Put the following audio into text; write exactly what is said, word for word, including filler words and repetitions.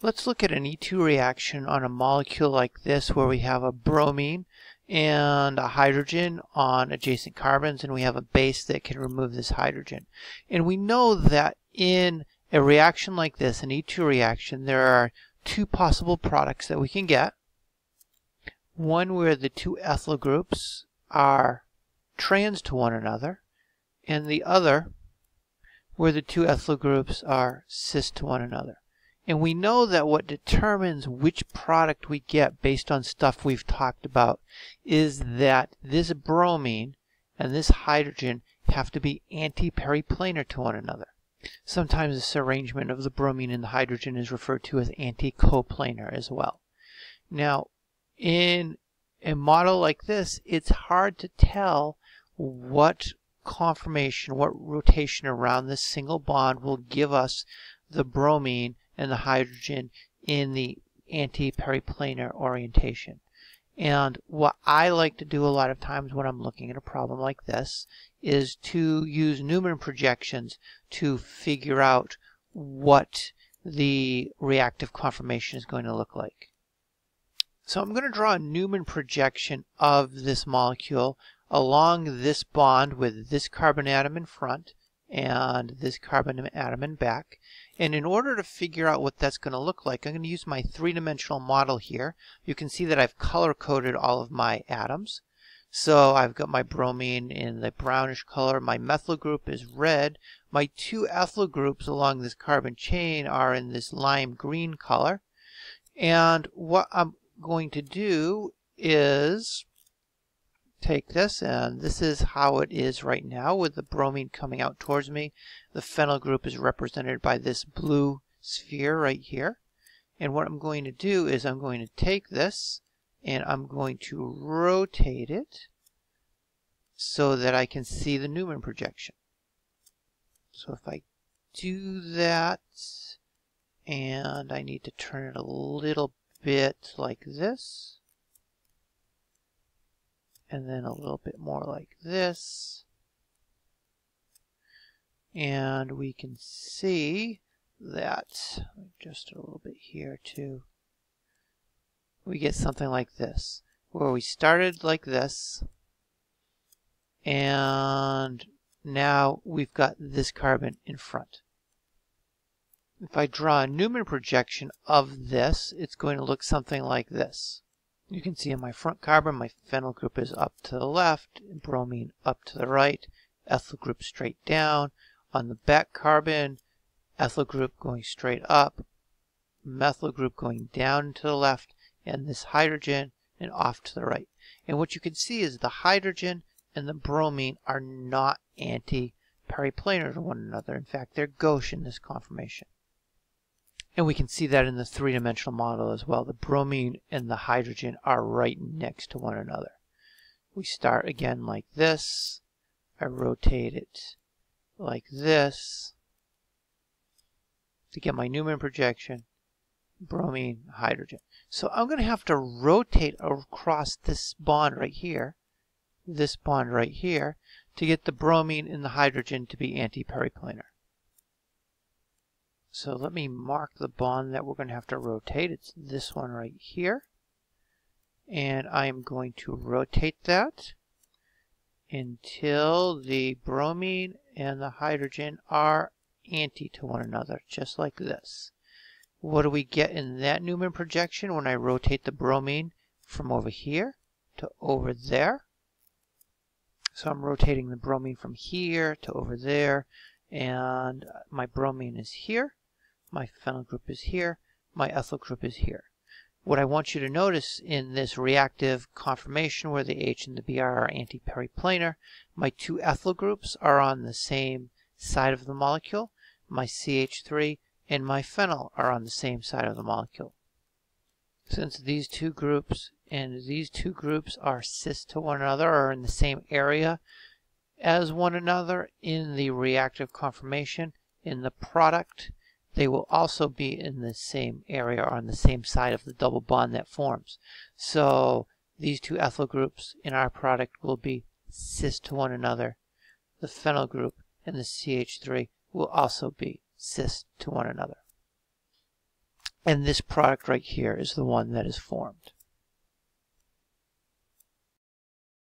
Let's look at an E two reaction on a molecule like this where we have a bromine and a hydrogen on adjacent carbons, and we have a base that can remove this hydrogen. And we know that in a reaction like this, an E two reaction, there are two possible products that we can get. One where the two ethyl groups are trans to one another, and the other where the two ethyl groups are cis to one another. And we know that what determines which product we get based on stuff we've talked about is that this bromine and this hydrogen have to be anti-periplanar to one another. Sometimes this arrangement of the bromine and the hydrogen is referred to as anti-coplanar as well. Now, in a model like this, it's hard to tell what conformation, what rotation around this single bond will give us the bromine and the hydrogen in the anti-periplanar orientation. And what I like to do a lot of times when I'm looking at a problem like this is to use Newman projections to figure out what the reactive conformation is going to look like. So I'm going to draw a Newman projection of this molecule along this bond with this carbon atom in front and this carbon atom in back. And in order to figure out what that's going to look like, I'm going to use my three-dimensional model here. You can see that I've color-coded all of my atoms. So I've got my bromine in the brownish color, my methyl group is red, my two ethyl groups along this carbon chain are in this lime green color. And what I'm going to do is take this, and this is how it is right now with the bromine coming out towards me. The phenyl group is represented by this blue sphere right here. And what I'm going to do is I'm going to take this and I'm going to rotate it so that I can see the Newman projection. So if I do that, and I need to turn it a little bit like this, and then a little bit more like this. And we can see that, just a little bit here too, we get something like this, where we started like this, and now we've got this carbon in front. If I draw a Newman projection of this, it's going to look something like this. You can see in my front carbon, my phenyl group is up to the left, bromine up to the right, ethyl group straight down. On the back carbon, ethyl group going straight up, methyl group going down to the left, and this hydrogen and off to the right. And what you can see is the hydrogen and the bromine are not anti-periplanar to one another. In fact, they're gauche in this conformation. And we can see that in the three-dimensional model as well. The bromine and the hydrogen are right next to one another. We start again like this. I rotate it like this to get my Newman projection, bromine, hydrogen. So I'm going to have to rotate across this bond right here, this bond right here, to get the bromine and the hydrogen to be anti-periplanar. So let me mark the bond that we're going to have to rotate. It's this one right here. And I'm going to rotate that until the bromine and the hydrogen are anti to one another, just like this. What do we get in that Newman projection when I rotate the bromine from over here to over there? So I'm rotating the bromine from here to over there, and my bromine is here. My phenyl group is here, my ethyl group is here. What I want you to notice in this reactive conformation where the H and the Br are anti-periplanar, my two ethyl groups are on the same side of the molecule. My C H three and my phenyl are on the same side of the molecule. Since these two groups and these two groups are cis to one another, or in the same area as one another in the reactive conformation, in the product, they will also be in the same area or on the same side of the double bond that forms. So these two ethyl groups in our product will be cis to one another. The phenyl group and the C H three will also be cis to one another. And this product right here is the one that is formed.